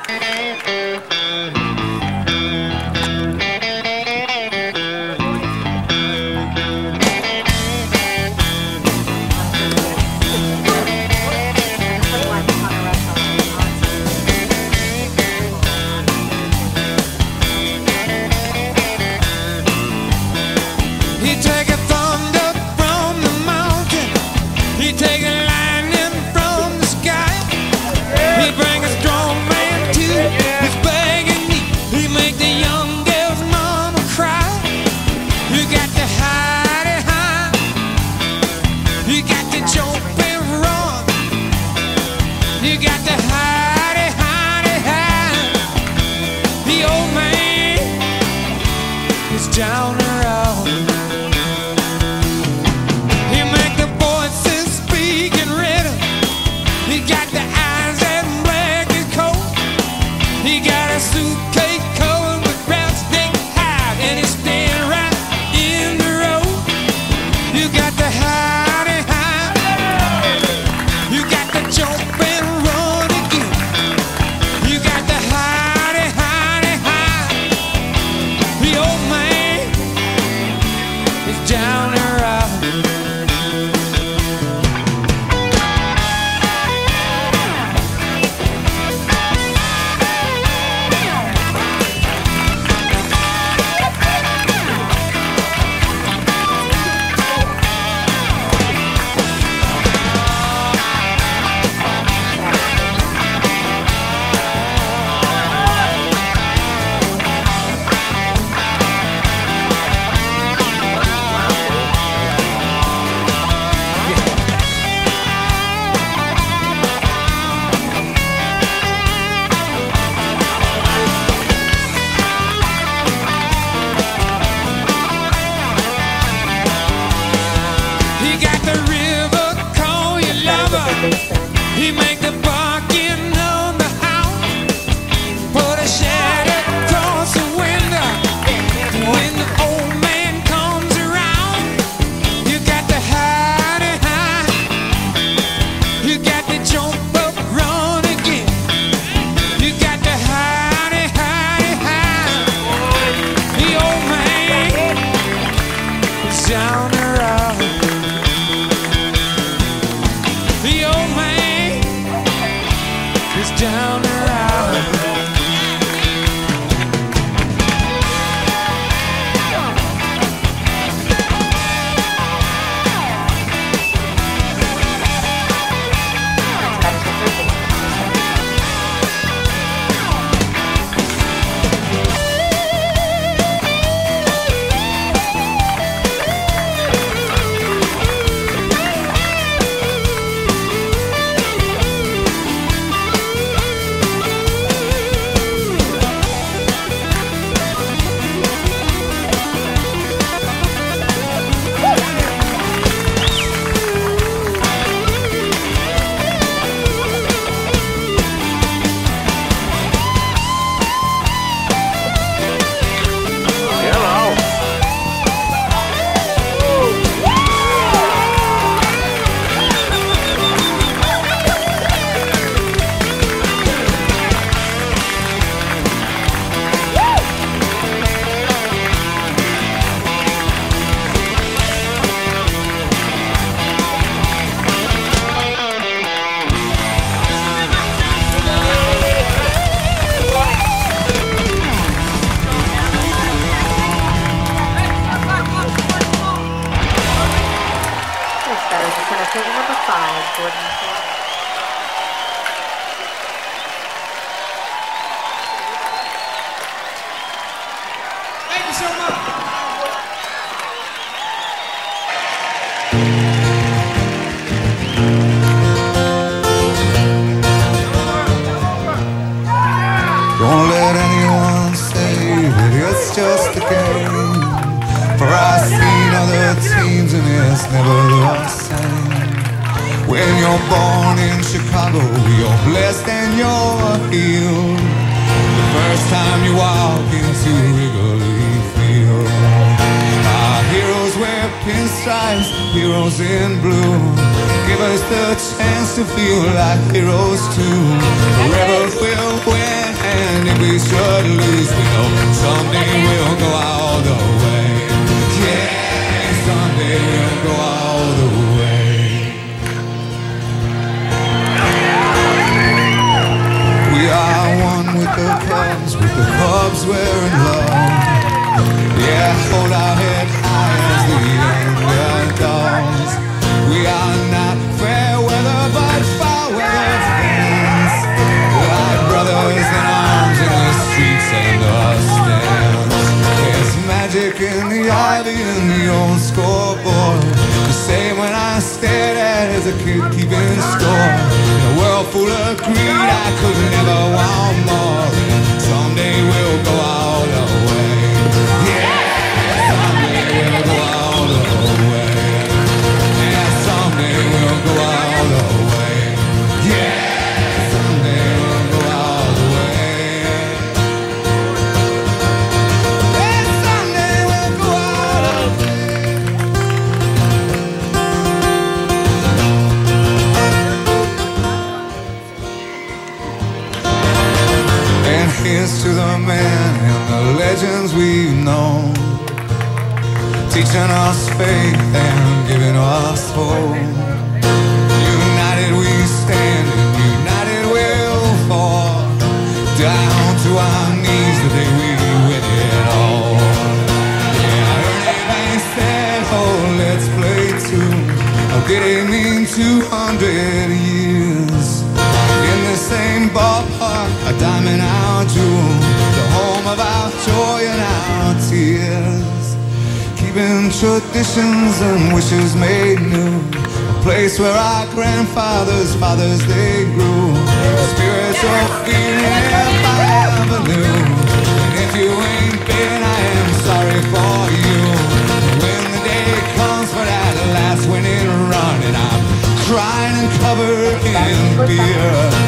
Down around, he make the voices speak in rhythm. He got the eyes that black as coal. He got a suitcase covered with rattlesnake hide, and he's staying right in the road. You got the hide and hide. You got the jump and run again. You got the hide and hide and hide. The old man down around. He make the barking on the house, put a shadow across the window. When the old man comes around, you got the hide and hide. You got the jump up, run again. You got the hide and hide and hide. The old man is down around. The old man is down around. Number 5, Gordon. Thank you so much. Don't let anyone say that it's just a game, for I've seen other teams and it's never the same. When you're born in Chicago, you're blessed and you're healed the first time you walk into Wrigley Field. Our heroes wear pinstripes, heroes in blue, give us the chance to feel like heroes too. Forever we'll win. kid keeping score. In a world full of greed, I could never want more. And someday we'll go all the way. Yeah, someday we'll go all the way. Yeah, someday we'll go all the way. Yeah, someday we'll go all the way. Yeah, someday we'll go all the way. And here's to the men and the legends we've known, teaching us faith and giving us hope. United we stand and united we'll fall, down to our knees the day we win it all. Yeah, Ernie Banks said, oh, let's play two. Oh, did it mean 200 years? In the same ballpark, a diamond our jewel, the home of our joy and our tears. Keeping traditions and wishes made new, a place where our grandfathers' fathers they grew. A spiritual feeling if I ever knew. And if you ain't been, I am sorry for you. When the day comes for that last winning run, and I'm crying and covered in beer.